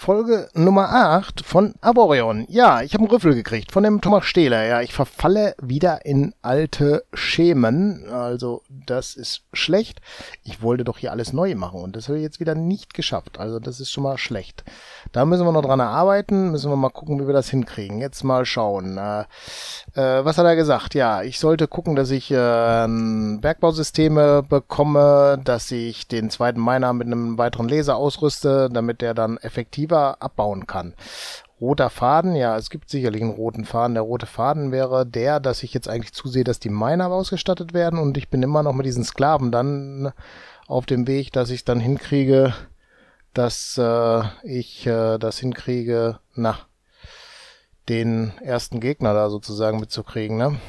Folge Nummer 8 von Arborion. Ja, ich habe einen Rüffel gekriegt von dem Thomas Stehler. Ja, ich verfalle wieder in alte Schemen. Also, das ist schlecht. Ich wollte doch hier alles neu machen und das habe ich jetzt wieder nicht geschafft. Also, das ist schon mal schlecht. Da müssen wir noch dran arbeiten. Müssen wir mal gucken, wie wir das hinkriegen. Jetzt mal schauen. Was hat er gesagt? Ja, ich sollte gucken, dass ich Bergbausysteme bekomme, dass ich den zweiten Miner mit einem weiteren Laser ausrüste, damit der dann effektiver abbauen kann. Roter Faden, ja, es gibt sicherlich einen roten Faden. Der rote Faden wäre der, dass ich jetzt eigentlich zusehe, dass die Miner ausgestattet werden und ich bin immer noch mit diesen Sklaven dann auf dem Weg, dass ich dann hinkriege, dass ich das hinkriege, den ersten Gegner da sozusagen mitzukriegen, ne?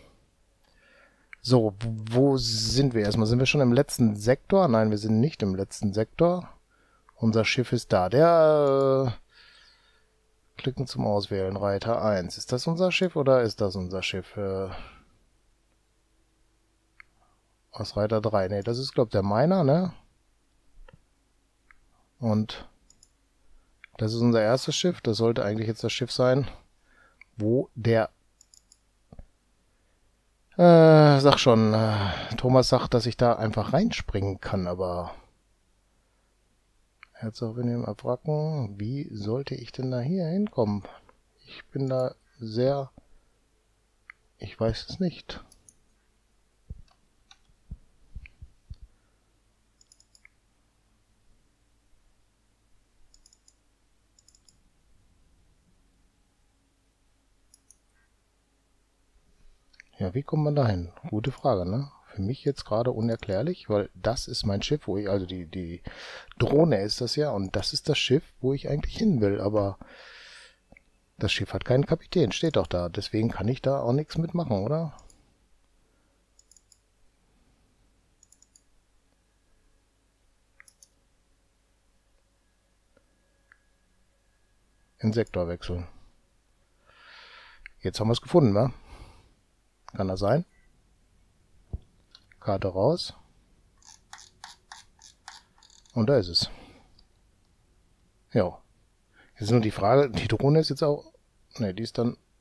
So, wo sind wir erstmal? Sind wir schon im letzten Sektor? Nein, wir sind nicht im letzten Sektor. Unser Schiff ist da. Klicken zum Auswählen. Reiter 1. Ist das unser Schiff oder ist das unser Schiff? Was Reiter 3? Ne, das ist, glaube ich, der Miner, ne? Und das ist unser erstes Schiff. Das sollte eigentlich jetzt das Schiff sein, wo der Thomas sagt, dass ich da einfach reinspringen kann, aber Herzogin abwracken, wie sollte ich denn da hier hinkommen? Ich bin da sehr, ich weiß es nicht. Ja, wie kommt man da hin? Gute Frage, ne? Für mich jetzt gerade unerklärlich, weil das ist mein Schiff, wo ich, also die Drohne ist das ja, und das ist das Schiff, wo ich eigentlich hin will, aber das Schiff hat keinen Kapitän, steht doch da, deswegen kann ich da auch nichts mitmachen, oder? In Sektor wechseln. Jetzt haben wir es gefunden, wa? Kann das sein? Karte raus. Und da ist es. Ja. Jetzt ist nur die Frage, die Drohne ist jetzt auch... Ne, die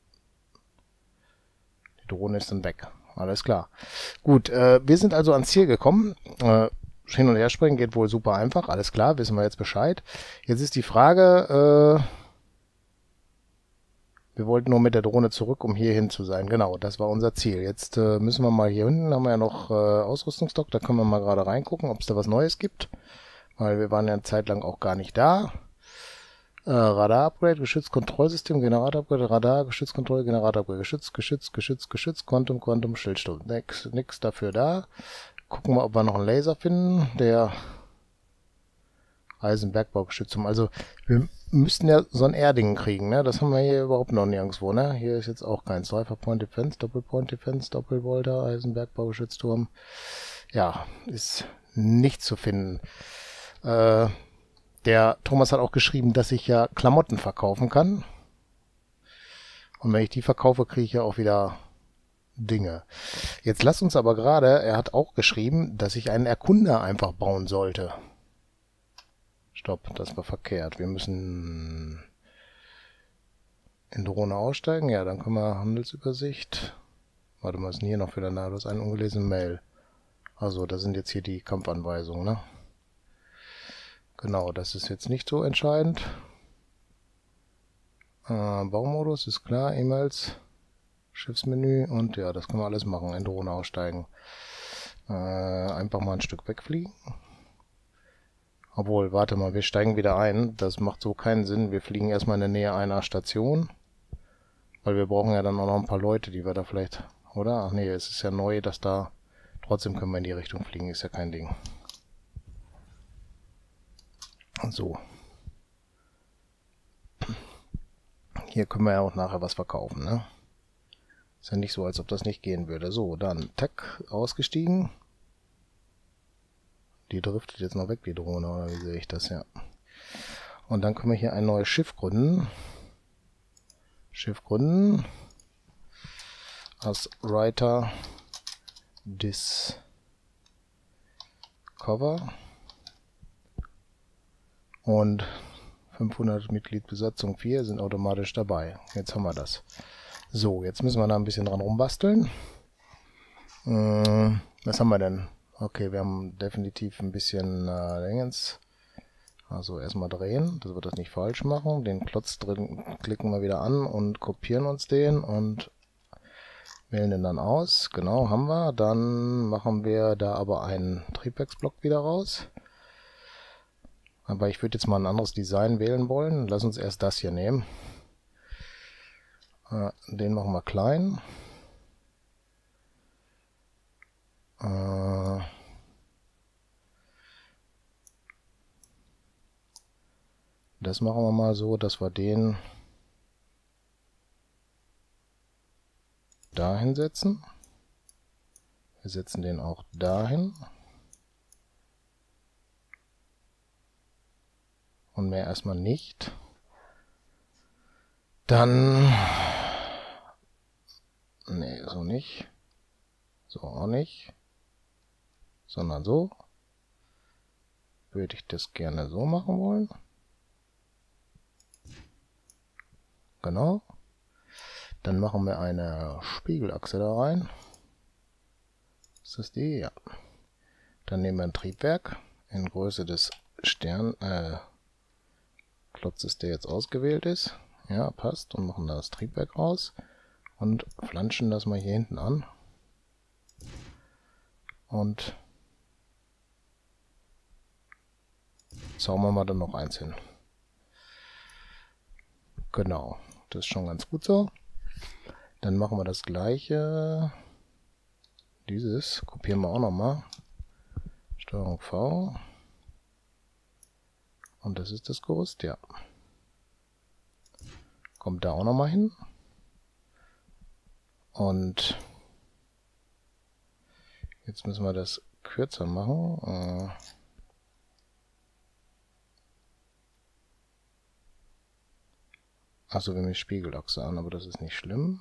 Drohne ist dann weg. Alles klar. Gut, wir sind also ans Ziel gekommen. Hin und her springen geht wohl super einfach. Alles klar, wissen wir jetzt Bescheid. Jetzt ist die Frage... wir wollten nur mit der Drohne zurück, um hier hin zu sein. Genau, das war unser Ziel. Jetzt müssen wir mal hier hinten, haben wir ja noch Ausrüstungsdock, da können wir mal gerade reingucken, ob es da was Neues gibt. Weil wir waren ja eine Zeit lang auch gar nicht da. Radar-Upgrade, Geschützkontrollsystem, Generator-Upgrade, Radar, Geschützkontrolle, Generator-Upgrade, Geschütz, Quantum, Schildstoß. Nix dafür da. Gucken wir, ob wir noch einen Laser finden, der Eisenbergbaugeschütz. Also wir müssten ja so ein Erding kriegen, ne? Das haben wir hier überhaupt noch nirgendwo, ne? Hier ist jetzt auch kein Cypher Point Defense, Doppelpoint Defense, Doppelbolter, Eisenbergbaugeschützturm. Ja, ist nicht zu finden. Der Thomas hat auch geschrieben, dass ich ja Klamotten verkaufen kann. Und wenn ich die verkaufe, kriege ich ja auch wieder Dinge. Jetzt lasst uns aber gerade, er hat auch geschrieben, dass ich einen Erkunder einfach bauen sollte. Stopp, das war verkehrt. Wir müssen in Drohne aussteigen. Ja, dann können wir Handelsübersicht. Warte mal, was ist denn hier noch wieder nah? Du hast eine ungelesene Mail. Also, das sind jetzt hier die Kampfanweisungen, ne? Genau, das ist jetzt nicht so entscheidend. Baumodus ist klar, E-Mails, Schiffsmenü und ja, das können wir alles machen. In Drohne aussteigen. Einfach mal ein Stück wegfliegen. Obwohl, warte mal, wir steigen wieder ein. Das macht so keinen Sinn. Wir fliegen erstmal in der Nähe einer Station. Weil wir brauchen ja dann auch noch ein paar Leute, die wir da vielleicht... Oder? Ach nee, es ist ja neu, dass da... Trotzdem können wir in die Richtung fliegen, ist ja kein Ding. So. Hier können wir ja auch nachher was verkaufen, ne? Ist ja nicht so, als ob das nicht gehen würde. So, dann Tack, ausgestiegen. Die driftet jetzt noch weg, die Drohne, oder wie sehe ich das? Ja. Und dann können wir hier ein neues Schiff gründen. Als Writer Discover. Und 500 Mitglied Besatzung 4 sind automatisch dabei. Jetzt haben wir das. So, jetzt müssen wir da ein bisschen dran rumbasteln. Was haben wir denn? Okay, wir haben definitiv ein bisschen Dingens. Also erstmal drehen, dass wir das nicht falsch machen. Den Klotz drin klicken wir wieder an und kopieren uns den und wählen den dann aus. Genau, haben wir. Dann machen wir da aber einen Triebwerksblock wieder raus. Aber ich würde jetzt mal ein anderes Design wählen wollen. Lass uns erst das hier nehmen. Den machen wir klein. Das machen wir mal so, dass wir den dahin setzen. Wir setzen den auch dahin. Und mehr erstmal nicht. Dann... Nee, so nicht. So auch nicht. Sondern so. Würde ich das gerne so machen wollen. Genau. Dann machen wir eine Spiegelachse da rein. Ist das die? Ja. Dann nehmen wir ein Triebwerk in Größe des Klotzes, der jetzt ausgewählt ist. Ja, passt. Und machen da das Triebwerk raus. Und flanschen das mal hier hinten an. Und zaubern wir dann noch eins hin. Genau, das ist schon ganz gut so. Dann machen wir das gleiche. Dieses kopieren wir auch nochmal. Steuerung V. Und das ist das Gerüst, ja. Kommt da auch nochmal hin. Und jetzt müssen wir das kürzer machen. Achso, wir haben die Spiegelachse an, aber das ist nicht schlimm.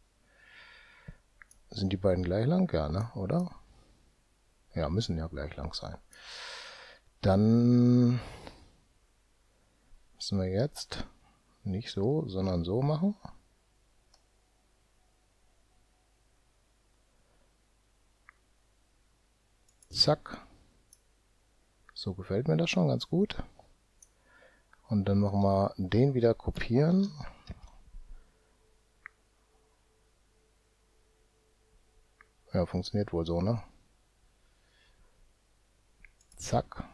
Sind die beiden gleich lang? Ja, ne? Oder? Ja, müssen ja gleich lang sein. Dann müssen wir jetzt nicht so, sondern so machen. Zack. So gefällt mir das schon ganz gut. Und dann machen wir den wieder kopieren. Ja, funktioniert wohl so, ne? Zack.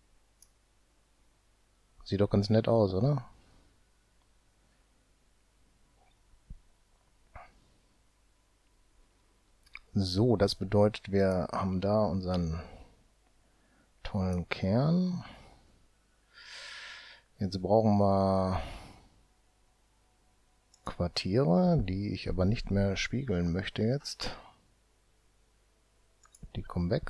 Sieht doch ganz nett aus, oder? So, das bedeutet, wir haben da unseren tollen Kern. Jetzt brauchen wir Quartiere, die ich aber nicht mehr spiegeln möchte jetzt. Die kommen weg.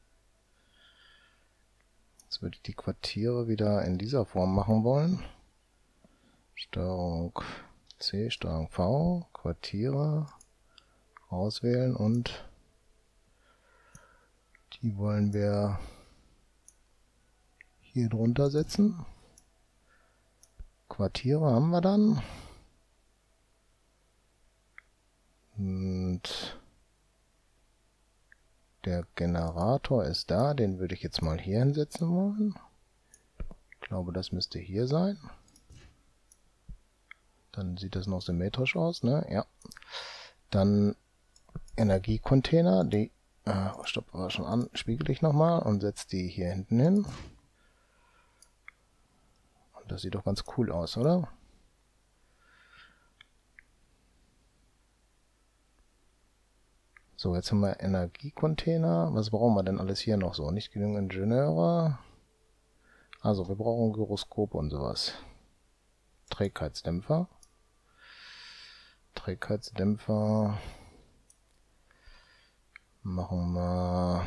Jetzt würde ich die Quartiere wieder in dieser Form machen wollen. Steuerung C, Steuerung V, Quartiere auswählen und die wollen wir hier drunter setzen. Quartiere haben wir dann. Und der Generator ist da, den würde ich jetzt mal hier hinsetzen wollen. Ich glaube, das müsste hier sein. Dann sieht das noch symmetrisch aus, ne? Ja. Dann Energiecontainer, die stopp, war schon an, spiegel ich nochmal und setze die hier hinten hin. Und das sieht doch ganz cool aus, oder? So, jetzt haben wir Energiecontainer. Was brauchen wir denn alles hier noch so? Nicht genügend Ingenieure. Also, wir brauchen Gyroskop und sowas. Trägheitsdämpfer. Trägheitsdämpfer. Machen wir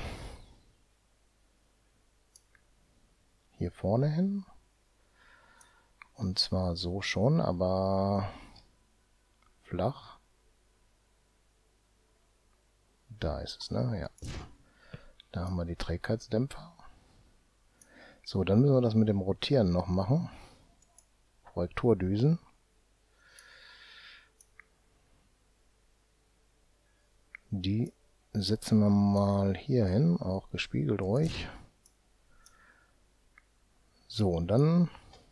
hier vorne hin. Und zwar so schon, aber flach. Da ist es, ne? Ja. Da haben wir die Trägheitsdämpfer. So, dann müssen wir das mit dem Rotieren noch machen. Korrekturdüsen. Die setzen wir mal hier hin, auch gespiegelt ruhig. So, und dann...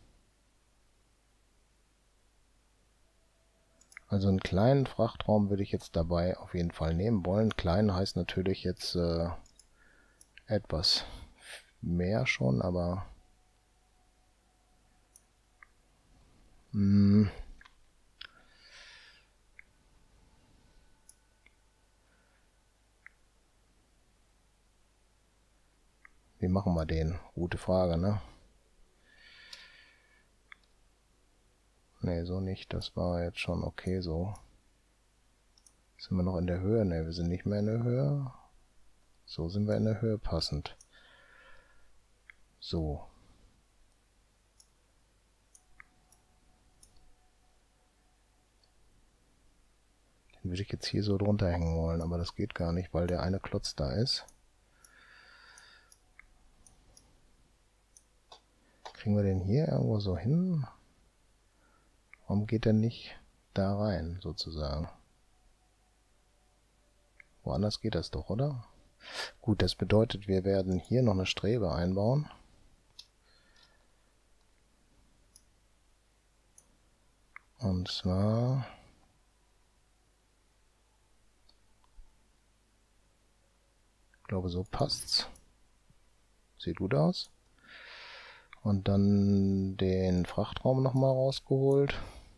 Also einen kleinen Frachtraum würde ich jetzt dabei auf jeden Fall nehmen wollen. Klein heißt natürlich jetzt etwas mehr schon, aber... wie machen wir den? Gute Frage, ne? Ne, so nicht. Das war jetzt schon okay so. Sind wir noch in der Höhe? Ne, wir sind nicht mehr in der Höhe. So sind wir in der Höhe passend. So. Den würde ich jetzt hier so drunter hängen wollen, aber das geht gar nicht, weil der eine Klotz da ist. Kriegen wir den hier irgendwo so hin? Warum geht der nicht da rein, sozusagen? Woanders geht das doch, oder? Gut, das bedeutet, wir werden hier noch eine Strebe einbauen. Und zwar... Ich glaube, so passt's. Sieht gut aus. Und dann den Frachtraum nochmal rausgeholt.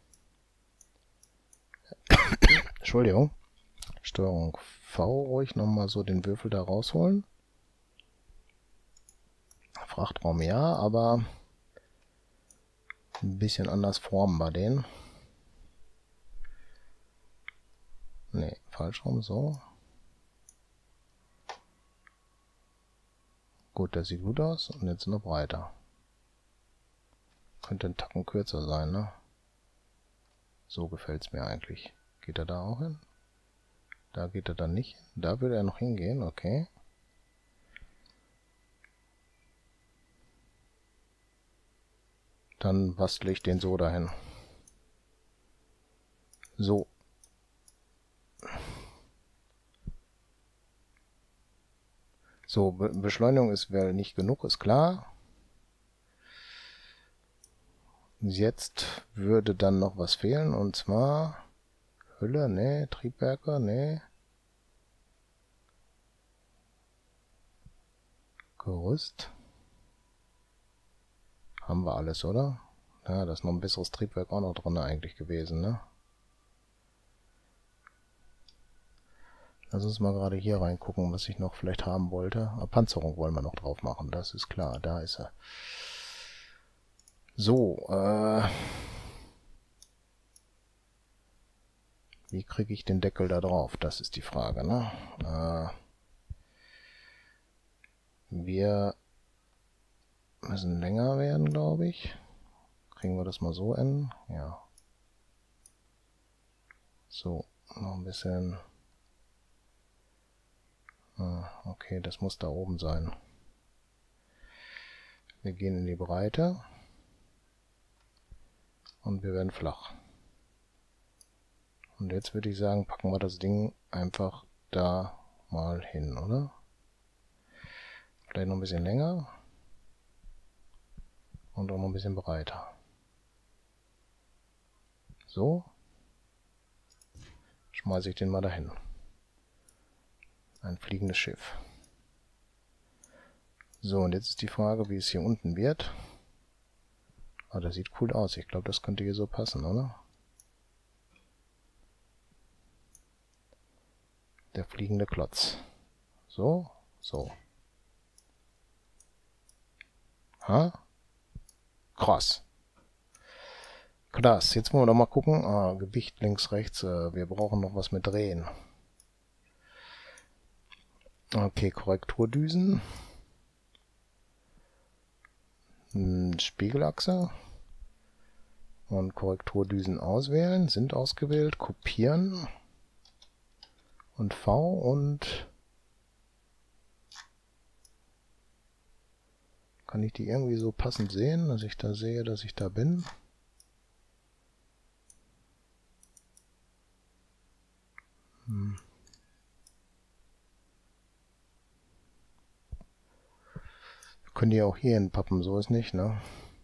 Entschuldigung. Steuerung V ruhig nochmal so den Würfel da rausholen. Frachtraum ja, aber ein bisschen anders formen bei denen. Ne, falsch rum, so. Gut, das sieht gut aus und jetzt noch breiter. Könnte ein Tacken kürzer sein, ne? So gefällt es mir eigentlich. Geht er da auch hin? Da geht er dann nicht. Da würde er noch hingehen, okay. Dann bastle ich den so dahin. So. So, Beschleunigung ist wohl nicht genug, ist klar. Jetzt würde dann noch was fehlen, und zwar Hülle, ne, Triebwerke, ne. Gerüst. Haben wir alles, oder? Ja, da ist noch ein besseres Triebwerk auch noch drin eigentlich gewesen, ne? Lass uns mal gerade hier reingucken, was ich noch vielleicht haben wollte. Panzerung wollen wir noch drauf machen, das ist klar, da ist er. So, wie kriege ich den Deckel da drauf? Das ist die Frage, ne? Wir müssen länger werden, glaube ich. Kriegen wir das mal so hin? Ja. So, noch ein bisschen... Okay, das muss da oben sein. Wir gehen in die Breite. Und wir werden flach. Und jetzt würde ich sagen, packen wir das Ding einfach da mal hin, oder? Vielleicht noch ein bisschen länger. Und auch noch ein bisschen breiter. So. Schmeiße ich den mal dahin. Ein fliegendes Schiff. So, und jetzt ist die Frage, wie es hier unten wird. Ah, das sieht cool aus. Ich glaube, das könnte hier so passen, oder? Der fliegende Klotz. So, so. Ha? Krass. Krass. Jetzt wollen wir doch mal gucken. Ah, Gewicht links, rechts. Wir brauchen noch was mit Drehen. Okay, Korrekturdüsen. Spiegelachse. Und Korrekturdüsen auswählen. Sind ausgewählt. Kopieren. Und V und... Kann ich die irgendwie so passend sehen, dass ich da sehe, dass ich da bin? Wir können die auch hier hinpappen, so ist nicht, ne?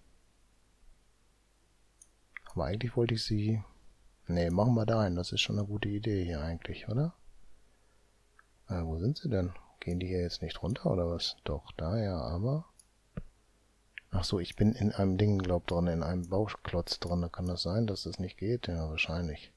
Aber eigentlich wollte ich sie... Ne, machen wir da hin. Das ist schon eine gute Idee hier eigentlich, oder? Wo sind sie denn? Gehen die hier jetzt nicht runter, oder was? Doch, da ja, aber... Ach so, ich bin in einem Ding, glaub drin, in einem Bauklotz drin. Kann das sein, dass das nicht geht? Ja, wahrscheinlich.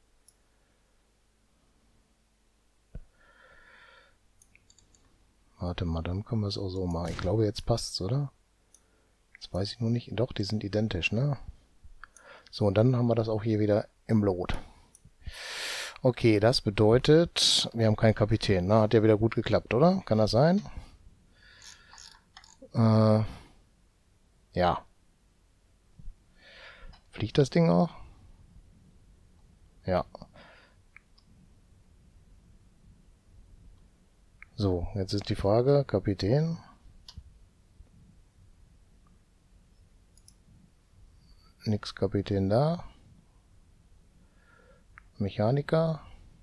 Warte mal, dann können wir es auch so machen. Ich glaube, jetzt passt's, oder? Jetzt weiß ich nur nicht. Doch, die sind identisch, ne? So, und dann haben wir das auch hier wieder im Lot. Okay, das bedeutet, wir haben keinen Kapitän. Ne? Hat ja wieder gut geklappt, oder? Kann das sein? Ja. Fliegt das Ding auch? Ja. So, jetzt ist die Frage, Kapitän. Nix Kapitän da. Mechaniker.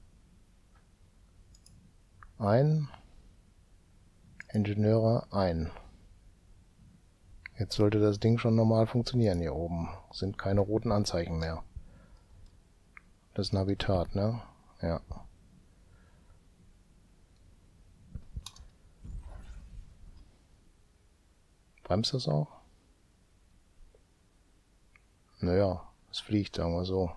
Ein. Ingenieure ein. Jetzt sollte das Ding schon normal funktionieren hier oben. Sind keine roten Anzeichen mehr. Das ist ein Habitat, ne? Ja. Bremst das auch? Naja, es fliegt, sagen wir so.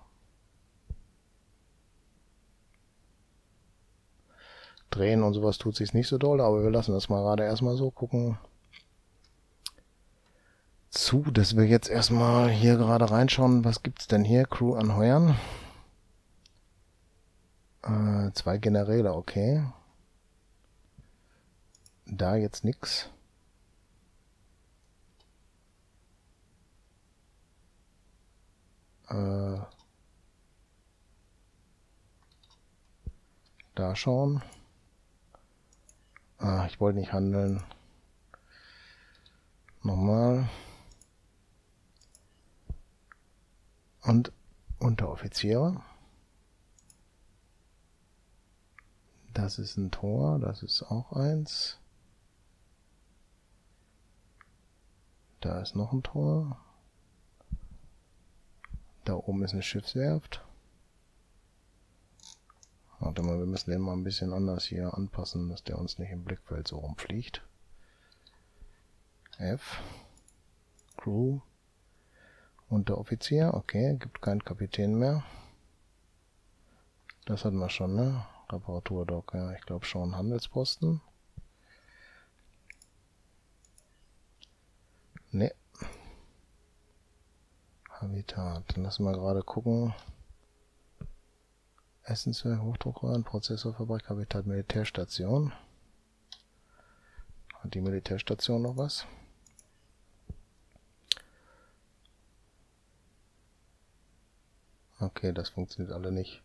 Drehen und sowas tut sich nicht so doll, aber wir lassen das mal gerade erstmal so gucken. Dass wir jetzt erstmal hier gerade reinschauen, was gibt's denn hier? Crew anheuern. 2 Generäle, okay. Da jetzt nix. Da schauen. Ich wollte nicht handeln. Nochmal. Und Unteroffiziere. Das ist ein Tor, das ist auch eins. Da ist noch ein Tor. Da oben ist eine Schiffswerft. Warte mal, wir müssen den mal ein bisschen anders hier anpassen, dass der uns nicht im Blickfeld so rumfliegt. F. Crew. Unteroffizier, okay, gibt keinen Kapitän mehr. Das hatten wir schon, ne? Reparaturdock, ja, ich glaube schon. Handelsposten. Ne. Habitat. Dann lassen wir gerade gucken. Essenswerk, Hochdruckröhren, Prozessorfabrik, Habitat, Militärstation. Hat die Militärstation noch was? Okay, das funktioniert alle nicht.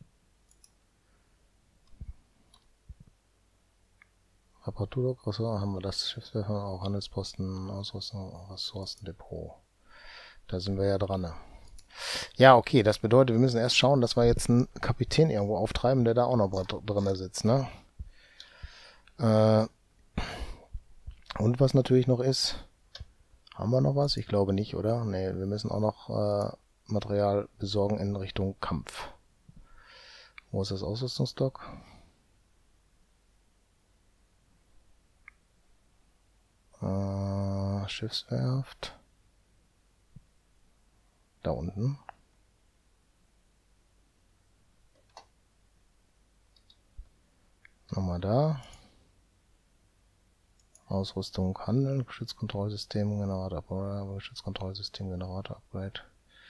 Reparaturdock, haben wir das Schiffswerfer, auch Handelsposten, Ausrüstung, Ressourcendepot. Da sind wir ja dran. Ja, okay, das bedeutet, wir müssen erst schauen, dass wir jetzt einen Kapitän irgendwo auftreiben, der da auch noch drin sitzt, ne? Und was natürlich noch ist, haben wir noch was? Ich glaube nicht, oder? Ne, wir müssen auch noch Material besorgen in Richtung Kampf. Wo ist das Ausrüstungsdock? Schiffswerft. Da unten. Nochmal da. Ausrüstung, Handeln, Geschützkontrollsystem, Generator, Geschützkontrollsystem, Generator, Upgrade.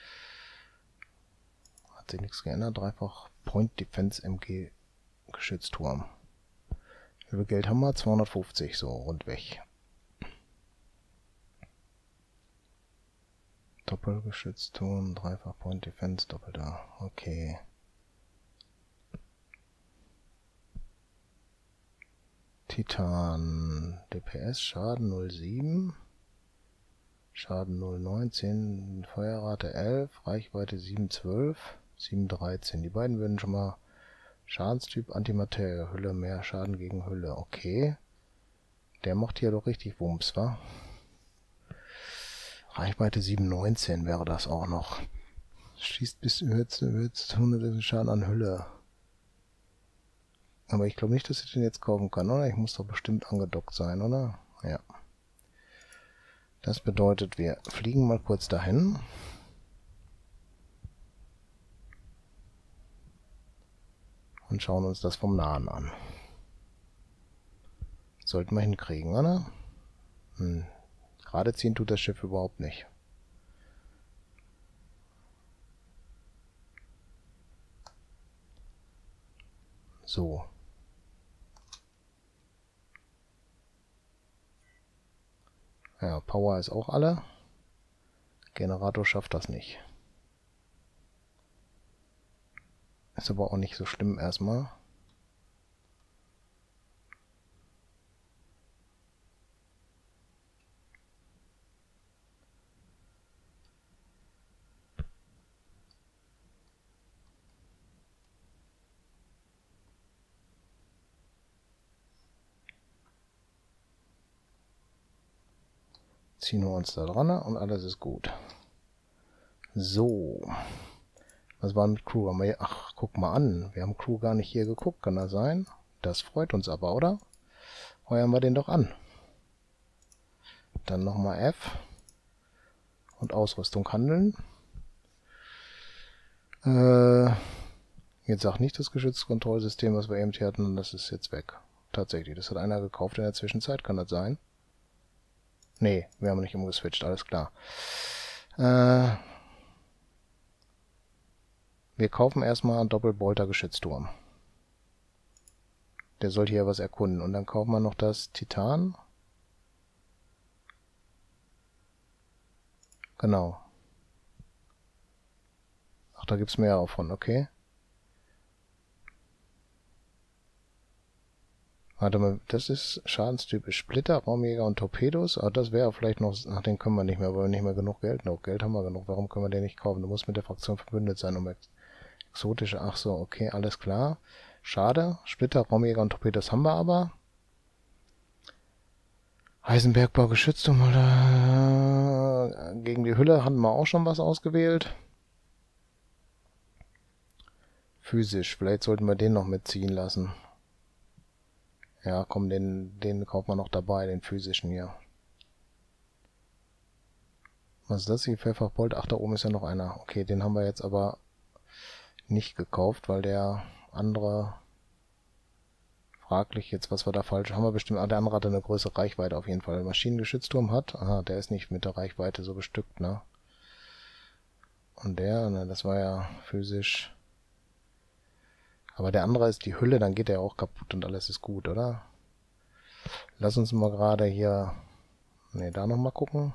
Hat sich nichts geändert. Dreifach Point Defense MG Geschützturm. Wie viel Geld haben wir? 250, so rund weg. Doppelgeschützturm, Dreifach Point Defense, doppelter. Okay. Titan, DPS, Schaden 0,7, Schaden 0,19, Feuerrate 11, Reichweite 7,12, 7,13. Die beiden würden schon mal Schadenstyp Antimaterie, Hülle, mehr Schaden gegen Hülle. Okay. Der macht hier doch richtig Wumms, wa? Reichweite 7,19 wäre das auch noch. Schießt bis 100 Schaden an Hülle. Aber ich glaube nicht, dass ich den jetzt kaufen kann, oder? Ich muss doch bestimmt angedockt sein, oder? Ja. Das bedeutet, wir fliegen mal kurz dahin. Und schauen uns das vom Nahen an. Sollten wir hinkriegen, oder? Gerade ziehen tut das Schiff überhaupt nicht. So. Ja, Power ist auch alle. Generator schafft das nicht. Ist aber auch nicht so schlimm erstmal. Ziehen wir uns da dran und alles ist gut. So. Was war mit Crew? Haben wir hier, ach, guck mal an. Wir haben Crew gar nicht hier geguckt, kann das sein? Das freut uns aber, oder? Heuern wir den doch an. Dann nochmal F. Und Ausrüstung handeln. Jetzt sagt nicht das Geschützkontrollsystem, was wir eben hier hatten, das ist jetzt weg. Tatsächlich, das hat einer gekauft in der Zwischenzeit, kann das sein? Nee, wir haben nicht umgeswitcht, alles klar. Wir kaufen erstmal einen Doppelbolter-Geschützturm. Der soll hier was erkunden. Und dann kaufen wir noch das Titan. Genau. Ach, da gibt es mehr davon, okay. Warte mal, das ist schadenstypisch Splitter, Raumjäger und Torpedos. Aber das wäre vielleicht noch... Ach, den können wir nicht mehr, weil wir nicht mehr genug Geld... Noch Geld haben wir genug. Warum können wir den nicht kaufen? Du musst mit der Fraktion verbündet sein, um exotische... Ach so, okay, alles klar. Schade. Splitter, Raumjäger und Torpedos haben wir aber. Heisenbergbau Geschützturm oder... Gegen die Hülle hatten wir auch schon was ausgewählt. Physisch. Vielleicht sollten wir den noch mitziehen lassen. Ja, komm, den kaufen wir noch dabei, den physischen hier. Was ist das hier? Pfefferbolt? Ach, da oben ist ja noch einer. Okay, den haben wir jetzt aber nicht gekauft, weil der andere... Fraglich jetzt, was wir da falsch haben. Wir bestimmt... Ah, der andere hat eine größere Reichweite auf jeden Fall. Maschinengeschützturm hat... Aha, der ist nicht mit der Reichweite so bestückt, ne? Und der, ne, das war ja physisch... Aber der andere ist die Hülle, dann geht der auch kaputt und alles ist gut, oder? Lass uns mal gerade hier... Ne, da nochmal gucken.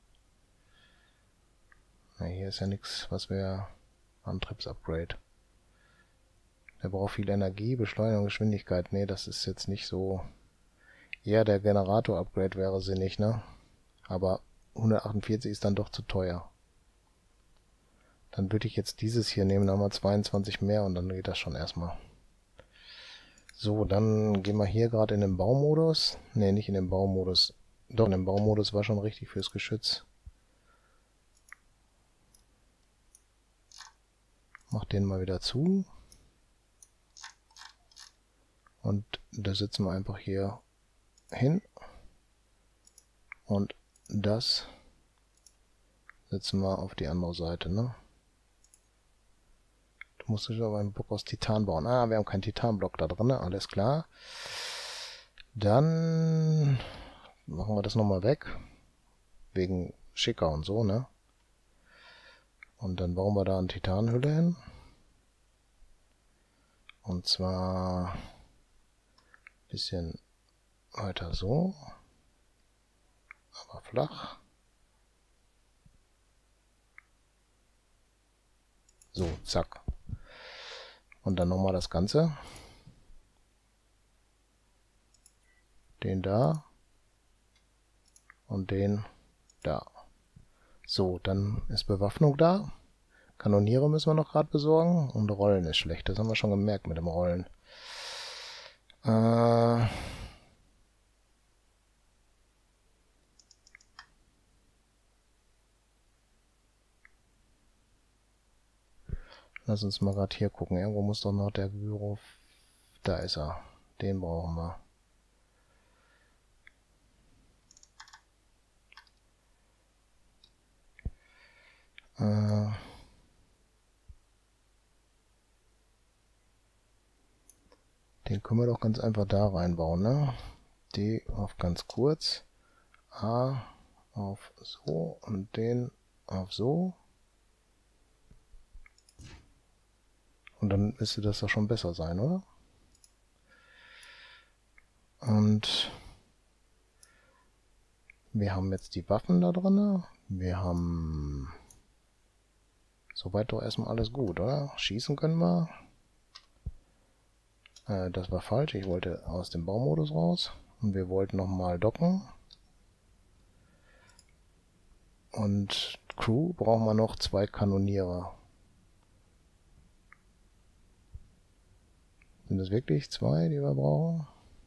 Ne, hier ist ja nichts, was wir... Antriebsupgrade. Der braucht viel Energie, Beschleunigung, Geschwindigkeit. Ne, das ist jetzt nicht so... Eher der Generator-Upgrade wäre sinnig, ne? Aber 148 ist dann doch zu teuer. Dann würde ich jetzt dieses hier nehmen, dann haben wir 22 mehr und dann geht das schon erstmal. So, dann gehen wir hier gerade in den Baumodus. Ne, nicht in den Baumodus. Doch, in den Baumodus war schon richtig fürs Geschütz. Mach den mal wieder zu. Und da setzen wir einfach hier hin. Und das setzen wir auf die andere Seite, ne? Du musst aber einen Block aus Titan bauen. Ah, wir haben keinen Titanblock da drin, alles klar. Dann machen wir das nochmal weg. Wegen schicker und so, ne? Und dann bauen wir da eine Titanhülle hin. Und zwar ein bisschen weiter so. Aber flach. So, zack. Und dann nochmal das Ganze. Den da. Und den da. So, dann ist Bewaffnung da. Kanoniere müssen wir noch gerade besorgen. Und Rollen ist schlecht. Das haben wir schon gemerkt mit dem Rollen. Lass uns mal gerade hier gucken. Irgendwo muss doch noch der Gyro... Da ist er. Den brauchen wir. Den können wir doch ganz einfach da reinbauen, ne? D auf ganz kurz. A auf so und den auf so. Und dann müsste das doch schon besser sein, oder? Und wir haben jetzt die Waffen da drin. Wir haben soweit doch erstmal alles gut, oder? Schießen können wir. Das war falsch. Ich wollte aus dem Baumodus raus. Und wir wollten nochmal docken. Und Crew brauchen wir noch 2 Kanoniere. Sind das wirklich 2, die wir brauchen?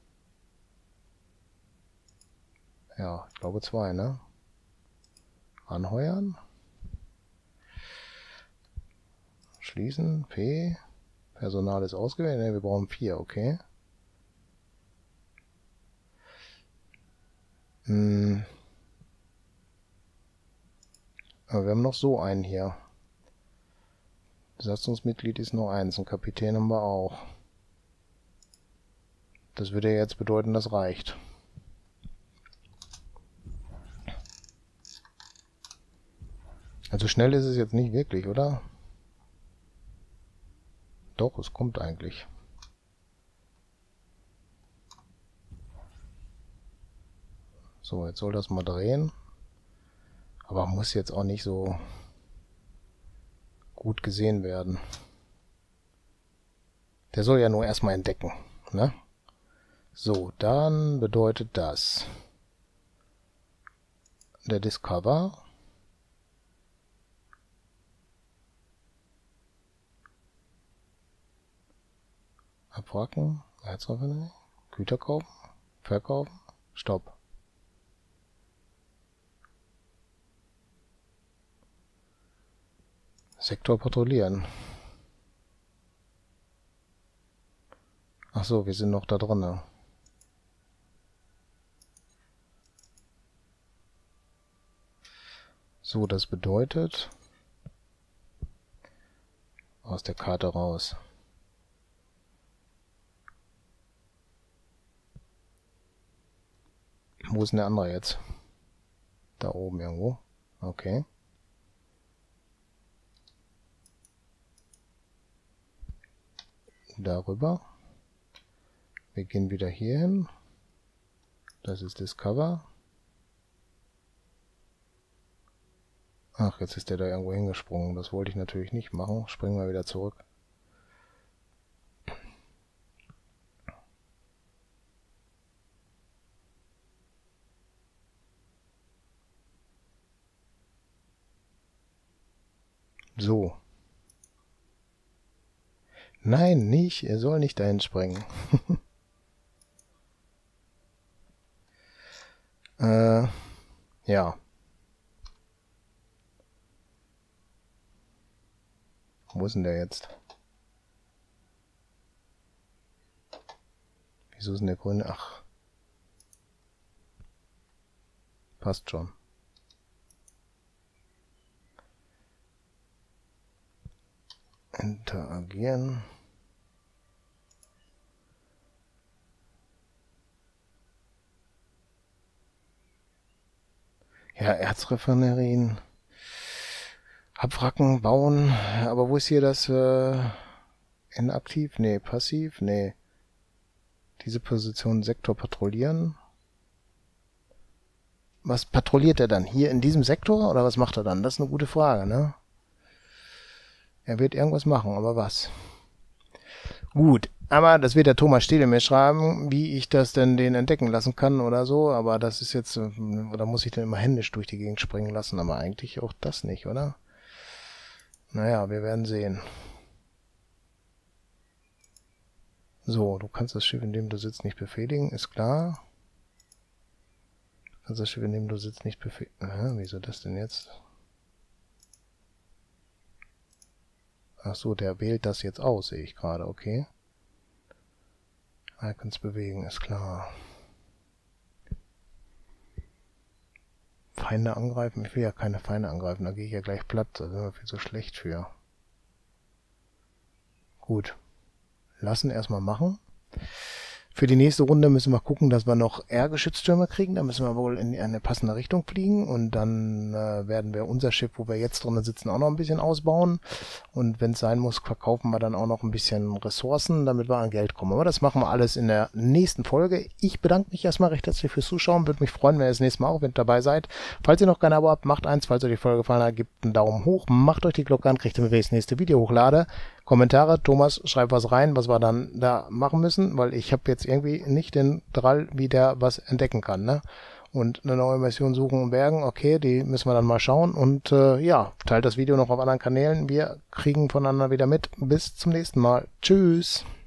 Ja, ich glaube 2, ne? Anheuern. Schließen. P. Personal ist ausgewählt. Ne, wir brauchen 4, okay. Aber wir haben noch so einen hier. Besatzungsmitglied ist nur 1. Einen Kapitän haben wir auch. Das würde ja jetzt bedeuten, das reicht. Also schnell ist es jetzt nicht wirklich, oder? Doch, es kommt eigentlich. So, jetzt soll das mal drehen. Aber muss jetzt auch nicht so gut gesehen werden. Der soll ja nur erstmal entdecken, ne? So, dann bedeutet das der Discover abwracken, Herzraffinerie, Güter kaufen, verkaufen, Stopp. Sektor patrouillieren. Ach so, wir sind noch da drin. So, das bedeutet aus der Karte raus. Wo ist denn der andere jetzt? Da oben irgendwo. Okay. Darüber. Wir gehen wieder hier hin. Das ist Discover. Ach, jetzt ist der da irgendwo hingesprungen. Das wollte ich natürlich nicht machen. Springen wir wieder zurück. So. Nein, nicht. Er soll nicht dahin springen. Ja. Wo ist denn der jetzt? Wieso ist denn der grüne? Ach. Passt schon. Interagieren. Ja, Erzraffinerien. Abwracken, bauen. Aber wo ist hier das inaktiv? Nee, passiv? Nee. Diese Position Sektor patrouillieren. Was patrouilliert er dann? Hier in diesem Sektor? Oder was macht er dann? Das ist eine gute Frage, ne? Er wird irgendwas machen, aber was? Gut, aber das wird der Thomas Steele mir schreiben, wie ich das denn den entdecken lassen kann oder so. Aber das ist jetzt, oder muss ich den immer händisch durch die Gegend springen lassen? Aber eigentlich auch das nicht, oder? Naja, wir werden sehen. So, du kannst das Schiff, in dem du sitzt, nicht befehligen, ist klar. Du kannst das Schiff, in dem du sitzt, nicht befehligen. Wieso das denn jetzt? Ach so, der wählt das jetzt aus, sehe ich gerade, okay. Icons bewegen, ist klar. Feinde angreifen? Ich will ja keine Feinde angreifen, da gehe ich ja gleich platt, da sind wir viel zu schlecht für. Gut. Lassen erstmal machen. Für die nächste Runde müssen wir gucken, dass wir noch R-Geschütztürme kriegen. Da müssen wir wohl in eine passende Richtung fliegen. Und dann werden wir unser Schiff, wo wir jetzt drinnen sitzen, auch noch ein bisschen ausbauen. Und wenn es sein muss, verkaufen wir dann auch noch ein bisschen Ressourcen, damit wir an Geld kommen. Aber das machen wir alles in der nächsten Folge. Ich bedanke mich erstmal recht herzlich fürs Zuschauen. Würde mich freuen, wenn ihr das nächste Mal auch mit dabei seid. Falls ihr noch kein Abo habt, macht eins. Falls euch die Folge gefallen hat, gebt einen Daumen hoch. Macht euch die Glocke an, kriegt ihr mit, wenn ich das nächste Video hochlade. Kommentare, Thomas, schreibt was rein, was wir dann da machen müssen, weil ich habe jetzt irgendwie nicht den Drall, wie der was entdecken kann, ne? Und eine neue Mission suchen und bergen, okay, die müssen wir dann mal schauen. Und ja, teilt das Video noch auf anderen Kanälen. Wir kriegen voneinander wieder mit. Bis zum nächsten Mal. Tschüss.